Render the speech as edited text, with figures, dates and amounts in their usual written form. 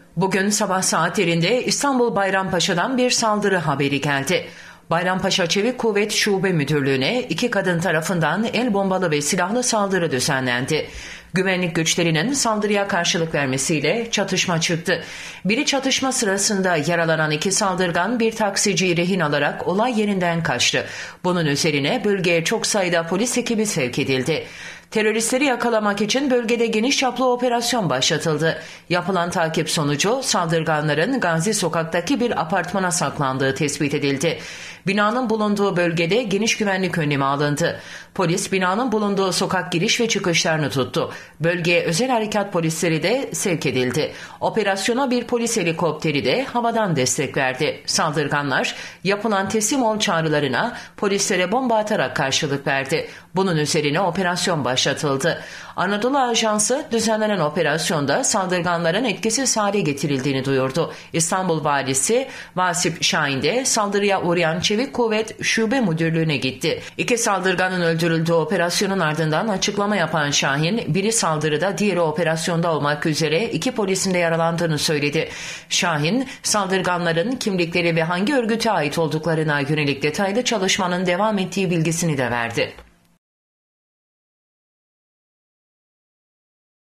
Bugün sabah saatlerinde İstanbul Bayrampaşa'dan bir saldırı haberi geldi. Bayrampaşa Çevik Kuvvet Şube Müdürlüğü'ne 2 kadın tarafından el bombalı ve silahlı saldırı düzenlendi. Güvenlik güçlerinin saldırıya karşılık vermesiyle çatışma çıktı. Biri çatışma sırasında yaralanan 2 saldırgan bir taksiciyi rehin alarak olay yerinden kaçtı. Bunun üzerine bölgeye çok sayıda polis ekibi sevk edildi. Teröristleri yakalamak için bölgede geniş çaplı operasyon başlatıldı. Yapılan takip sonucu saldırganların Gazi Sokak'taki bir apartmana saklandığı tespit edildi. Binanın bulunduğu bölgede geniş güvenlik önlemi alındı. Polis binanın bulunduğu sokak giriş ve çıkışlarını tuttu. Bölgeye özel harekat polisleri de sevk edildi. Operasyona bir polis helikopteri de havadan destek verdi. Saldırganlar yapılan teslim ol çağrılarına polislere bomba atarak karşılık verdi. Bunun üzerine operasyon başlatıldı. Anadolu Ajansı düzenlenen operasyonda saldırganların etkisiz hale getirildiğini duyurdu. İstanbul Valisi Vasip Şahin de saldırıya uğrayan Çevik Kuvvet Şube Müdürlüğü'ne gitti. 2 saldırganın öldürüldüğü operasyonun ardından açıklama yapan Şahin, biri saldırıda diğeri operasyonda olmak üzere 2 polisin de yaralandığını söyledi. Şahin, saldırganların kimlikleri ve hangi örgüte ait olduklarına yönelik detaylı çalışmanın devam ettiği bilgisini de verdi.